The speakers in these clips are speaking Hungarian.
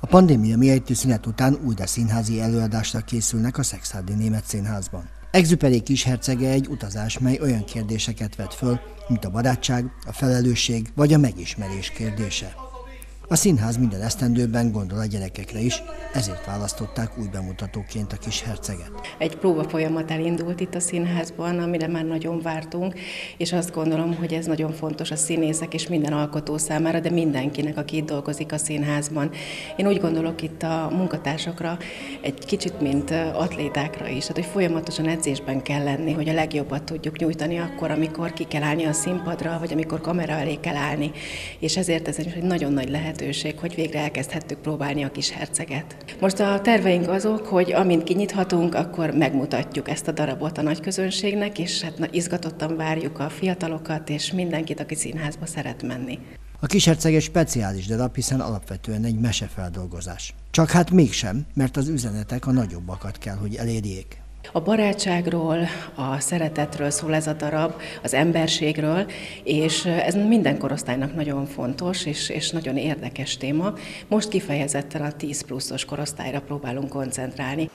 A pandémia miatti szünet után újra színházi előadásra készülnek a Szekszárdi Német Színházban. Exupéry kishercege egy utazás, mely olyan kérdéseket vet föl, mint a barátság, a felelősség vagy a megismerés kérdése. A színház minden esztendőben gondol a gyerekekre is, ezért választották új bemutatóként a Kisherceget. Egy próbafolyamat elindult itt a színházban, amire már nagyon vártunk, és azt gondolom, hogy ez nagyon fontos a színészek és minden alkotó számára, de mindenkinek, aki itt dolgozik a színházban. Én úgy gondolok itt a munkatársakra egy kicsit, mint atlétákra is, tehát hogy folyamatosan edzésben kell lenni, hogy a legjobbat tudjuk nyújtani akkor, amikor ki kell állni a színpadra, vagy amikor kamera elé kell állni. És ezért ez egy nagyon nagy lehetőség, hogy végre elkezdhettük próbálni a Kisherceget. Most a terveink azok, hogy amint kinyithatunk, akkor megmutatjuk ezt a darabot a nagyközönségnek, és hát izgatottan várjuk a fiatalokat és mindenkit, aki színházba szeret menni. A Kisherceg egy speciális darab, hiszen alapvetően egy mesefeldolgozás. Csak hát mégsem, mert az üzenetek a nagyobbakat kell, hogy elérjék. A barátságról, a szeretetről szól ez a darab, az emberségről, és ez minden korosztálynak nagyon fontos és nagyon érdekes téma. Most kifejezetten a 10 pluszos korosztályra próbálunk koncentrálni.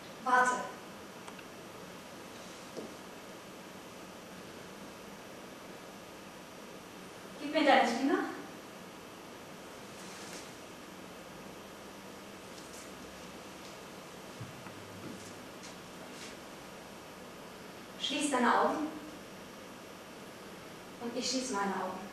Schließ deine Augen und ich schließe meine Augen.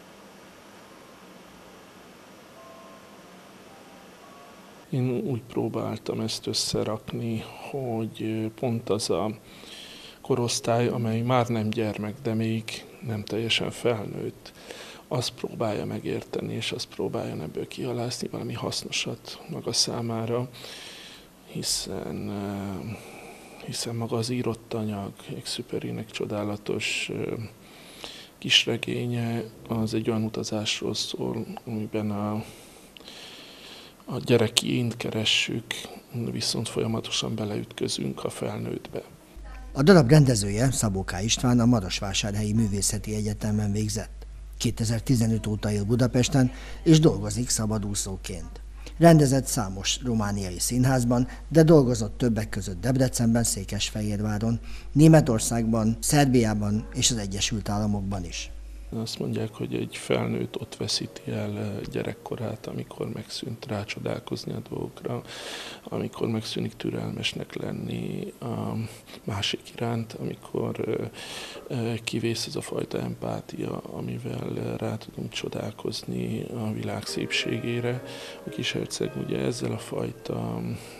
Én úgy próbáltam ezt összerakni, hogy pont az a korosztály, amely már nem gyermek, de még nem teljesen felnőtt, azt próbálja megérteni, és azt próbálja ebből kihalászni valami hasznosat maga számára, hiszen maga az írott anyag, Exupérynek csodálatos kisregénye, az egy olyan utazásról szól, amiben a gyereki ént keressük, viszont folyamatosan beleütközünk a felnőttbe. A darab rendezője, Szabó K. István, a Marosvásárhelyi Művészeti Egyetemen végzett. 2015 óta él Budapesten, és dolgozik szabadúszóként. Rendezett számos romániai színházban, de dolgozott többek között Debrecenben, Székesfehérváron, Németországban, Szerbiában és az Egyesült Államokban is. Azt mondják, hogy egy felnőtt ott veszíti el gyerekkorát, amikor megszűnt rácsodálkozni a dolgokra, amikor megszűnik türelmesnek lenni a másik iránt, amikor kivész ez a fajta empátia, amivel rá tudunk csodálkozni a világ szépségére. A Kisherceg ugye ezzel a fajta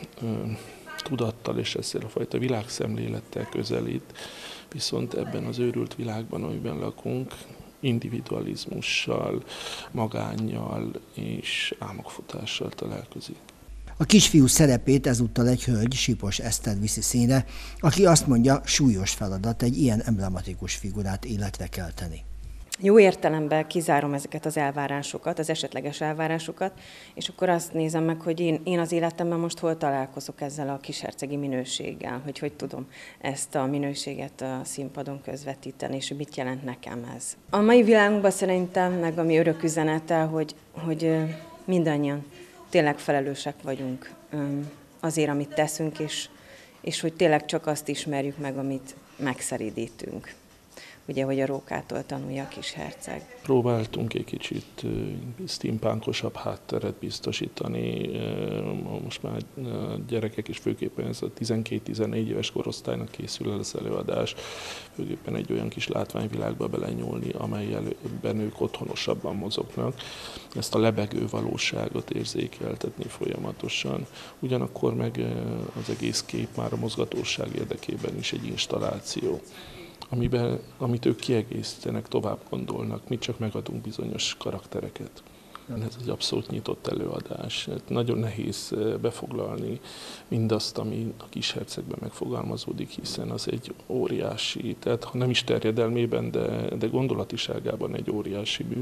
tudattal és ezzel a fajta világszemlélettel közelít, viszont ebben az őrült világban, amiben lakunk, individualizmussal, magánnyal és álmokfutással találkozik. A kisfiú szerepét ezúttal egy hölgy, Sipos Eszter viszi színre, aki azt mondja, súlyos feladat egy ilyen emblematikus figurát életre kelteni. Jó értelemben kizárom ezeket az elvárásokat, az esetleges elvárásokat, és akkor azt nézem meg, hogy én az életemben most hol találkozok ezzel a kishercegi minőséggel, hogy tudom ezt a minőséget a színpadon közvetíteni, és mit jelent nekem ez. A mai világunkban szerintem, meg a mi örök üzenete, hogy mindannyian tényleg felelősek vagyunk azért, amit teszünk, és hogy tényleg csak azt ismerjük meg, amit megszeridítünk. Ugye, hogy a rókától tanulja a Kisherceg. Próbáltunk egy kicsit steampunkosabb hátteret biztosítani. Most már gyerekek is főképpen ez a 12-14 éves korosztálynak készül el az előadás. Főképpen egy olyan kis látványvilágba belenyúlni, amelyben ők otthonosabban mozognak. Ezt a lebegő valóságot érzékeltetni folyamatosan. Ugyanakkor meg az egész kép már a mozgatóság érdekében is egy installáció, amit ők kiegészítenek, tovább gondolnak, mi csak megadunk bizonyos karaktereket. Ez egy abszolút nyitott előadás. Nagyon nehéz befoglalni mindazt, ami a Kishercegben megfogalmazódik, hiszen az egy óriási, tehát ha nem is terjedelmében, de gondolatiságában egy óriási mű.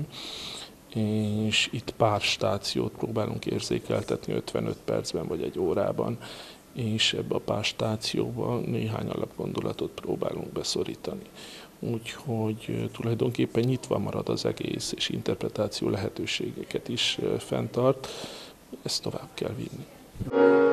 És itt pár stációt próbálunk érzékeltetni 55 percben vagy egy órában, és ebbe a pár stációba néhány alapgondolatot próbálunk beszorítani. Úgyhogy tulajdonképpen nyitva marad az egész, és interpretáció lehetőségeket is fenntart. ezt tovább kell vinni.